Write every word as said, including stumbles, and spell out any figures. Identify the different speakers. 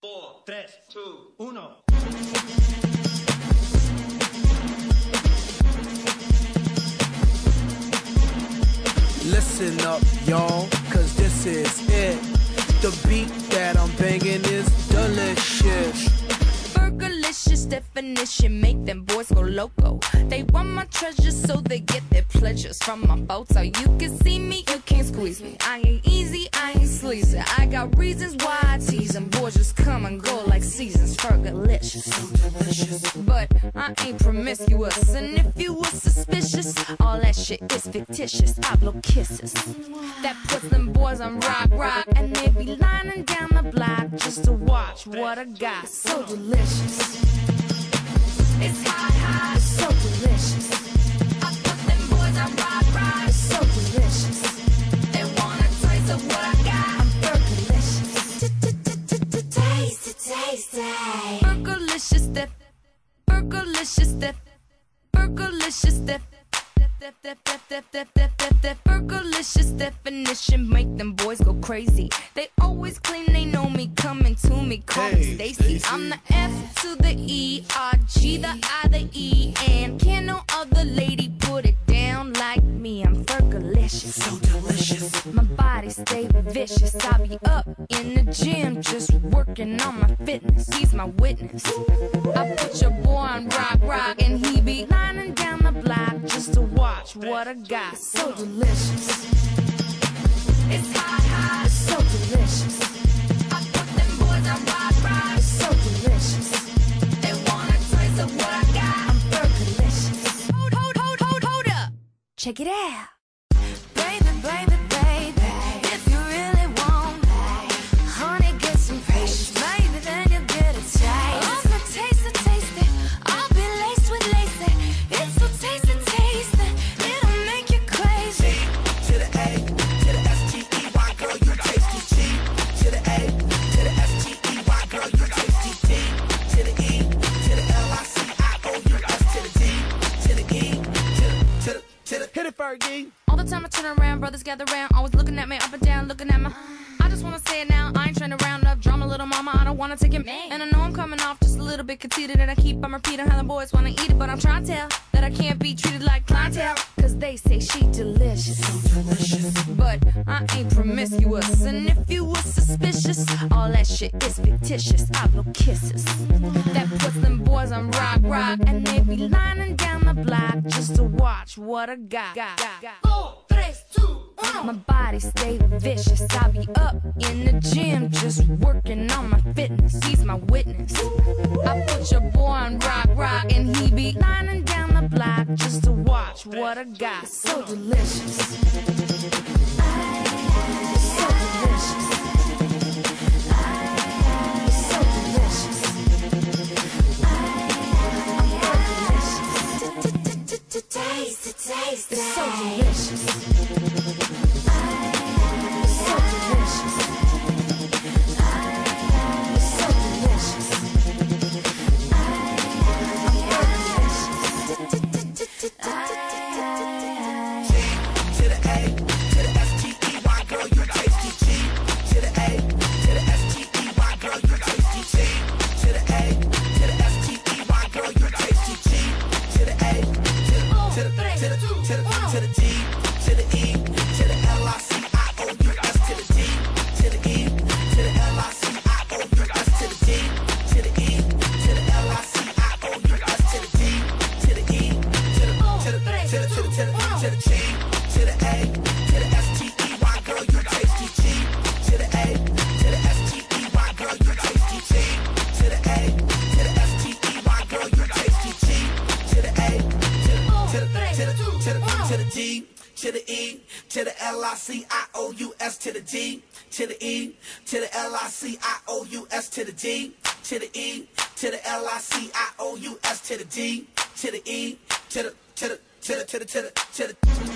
Speaker 1: four, tres, two, uno.
Speaker 2: Listen up, y'all, cause this is it. The beat that I'm banging is delicious.
Speaker 3: Burgerlicious definition, make them boys go loco. They want my treasures so they get their pleasures from my photo. You can see me, you can't squeeze me. I ain't easy, I ain't sleazy. I got reasons why I tease them. Boys just come and go like seasons. Burgerlicious, so delicious. But I ain't promiscuous, and if you were suspicious, all that shit is fictitious. I blow kisses that puts them boys on rock, rock, and they be lining down the block just to watch what I got. So delicious. It's hot, hot, it's so delicious. I put them boys on rock, rock, it's so delicious. They want a taste of what I got. I'm burgerlicious. Taste, taste, taste. Burgerlicious, def, burgerlicious, def, burgerlicious, def. Burgerlicious definition, make them boys go crazy. They always claim they know me, coming to me, call
Speaker 2: Hey,
Speaker 3: me Stacy.
Speaker 2: Stacy.
Speaker 3: I'm the F to the E, R, G, the I, the E, and can no other lady put it down like me. I'm Burgerlicious, so delicious. My body stay vicious. I be up in the gym, just working on my fitness. He's my witness. I put your boy on rock, rock, and he be lining down the block just to watch what I got. So delicious. It's hot, hot, it's so delicious. I put them boys on rock, rock, it's so delicious. They want a taste of what I got. I'm Burgerlicious. Hold, hold, hold, hold, hold up. Check it out. Baby, baby, baby, if you really want, honey, get some patience. Maybe then you'll get a taste. I'm a taste of tasty. I'll be laced with lacy. It's so tasty, tasty. It'll make you crazy.
Speaker 2: To the A, to the S T E Y, girl, you tasty. G to the A, to the S T E Y, girl, you tasty. D to the E, to the L I C I O U S, to the D, to the E, to the, to the, to the, hit it, Fergie.
Speaker 3: All the time I turn around, brothers gather round, always looking at me up and down, looking at my. I just wanna say it now, I ain't trying to round up drama, little mama, I don't wanna take it. And I know I'm coming off just a little bit conceited, and I keep on repeating how the boys wanna eat it, but I'm trying to tell that I can't be treated like clientele, cause they say she delicious. So delicious. But I ain't promiscuous, and if you were suspicious, all that shit is fictitious. I blow kisses that puts them boys on rock, rock, and they be lining down the block just to watch what I got. got, got, got.
Speaker 1: Four, tres, two, uno.
Speaker 3: My body stay vicious. I be up in the gym, just working on my fitness. He's my witness. I put your boy on rock, rock, and he be lining down the block just to watch what I got. So delicious. So delicious. So delicious. I'm Burgerlicious. Taste, taste, it's so delicious. So delicious. So delicious. I'm Burgerlicious.
Speaker 2: To the A, to the S T E Y, girl, you tasty. G to the A, to the S T E Y, girl, you tasty. G to the A, to the S T E Y, girl, you tasty. G to the A, to the, to the, to the, to the, to the D, to the E, to the L I C I O U S, to the D, to the E, to the L I C I O U S, to the D, to the E, to the L I C I O U S, to the D, to the E, to the, to the, to the, to the, to the, to the G, to the A, to the S T E Y, girl, you tasty. G to the A, to the S T E Y, girl, you tasty. G to the A, to the S T E Y, girl, you tasty. G to the A, to the, to the, to the, to the, to the D, to the E, to the L I C I O U S, to the D, to the E, to the L I C I O U S, to the D, to the E, to the L I C I O U S, to the D, to the E, to the, to the, to the, to the, to the, to the.